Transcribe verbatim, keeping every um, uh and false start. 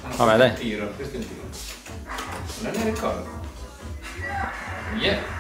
Vabbè, dai. Tiro, questo è un tiro. Non ne ricordo. Yeah.